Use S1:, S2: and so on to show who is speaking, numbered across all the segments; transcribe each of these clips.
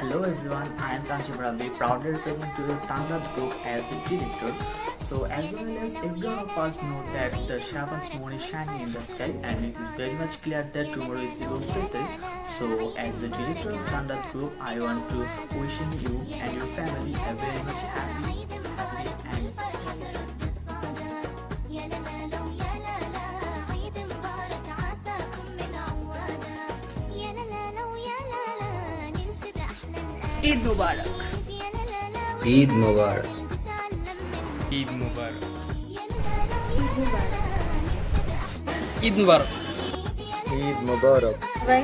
S1: Hello everyone, I am Kanchi Bradley, proudly representing the Tandrath Group as the director. So as well as everyone of us know that the Shaban's moon is shining in the sky and it is very much clear that tomorrow is the birthday. So as the director of Tandrath Group, I want to wishing you and your family a very much happy and
S2: Eid Mubarak.
S3: Eid Mubarak.
S4: Eid Mubarak.
S3: Eid Mubarak.
S4: Eid Mubarak.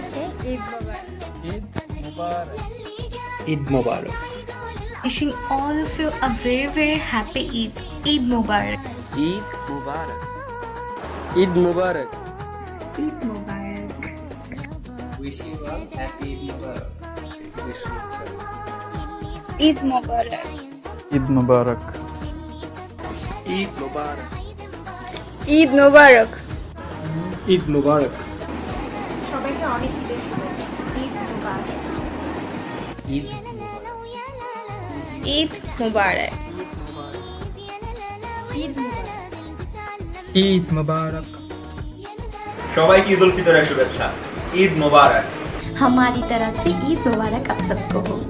S2: Eid Mubarak.
S3: Eid Mubarak.
S5: Wishing all of you a very happy Eid. Eid Mubarak.
S4: Eid Mubarak.
S3: Eid Mubarak.
S5: Eid Mubarak.
S3: Wishing you all happy Eid Mubarak.
S2: Eid मुबारक।
S6: ईद मुबारक।
S4: ईद मुबारक।
S2: ईद मुबारक।
S3: ईद मुबारक।
S2: সবাইকে অনেক ঈদের শুভেচ্ছা। ঈদ মুবারক।
S3: ईद
S2: ঈদ মুবারক।
S4: ईद मुबारक।
S7: সবাইকে ঈদ উল ফিতরের শুভেচ্ছা। ঈদ মোবারক।
S5: हमारी तरफ से ईद मुबारक आप सबको हो।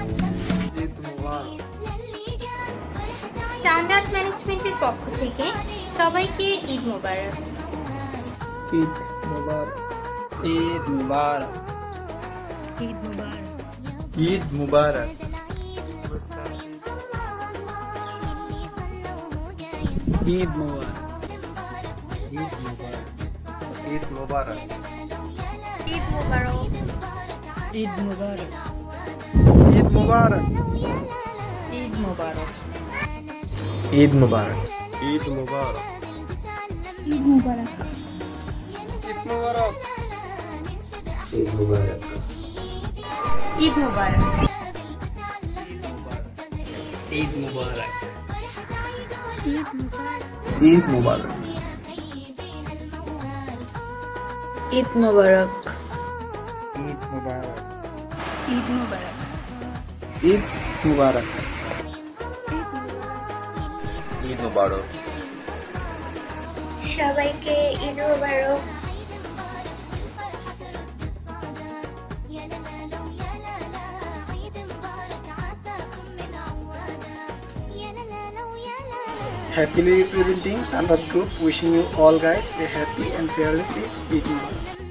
S2: টানরাত ম্যানেজমেন্টের পক্ষ থেকে সবাইকে ঈদ মুবারক।
S3: ईद मुबारक। ईद मुबारक।
S5: ईद मुबारक।
S4: ईद मुबारक।
S3: ईद मुबारक। ईद मुबारक।
S4: ईद मुबारक।
S2: ঈদ মুবারক।
S3: ईद मुबारक।
S4: ईद मुबारक।
S5: ईद मुबारक।
S3: ईद मुबारक।
S4: ईद मुबारक।
S5: ईद मुबारक।
S4: ईद मुबारक।
S3: ईद मुबारक।
S5: ईद मुबारक।
S3: ईद मुबारक।
S5: ईद मुबारक।
S3: ईद मुबारक।
S2: ঈদ মুবারক।
S4: ईद मुबारक।
S5: ईद मुबारक।
S3: ईद मुबारक।
S4: ईद मुबारक।
S2: সবাইকে ঈদ মুবারক।
S8: Happily representing Tandrath Group, wishing you all guys a happy and fearless Eid Mubarak.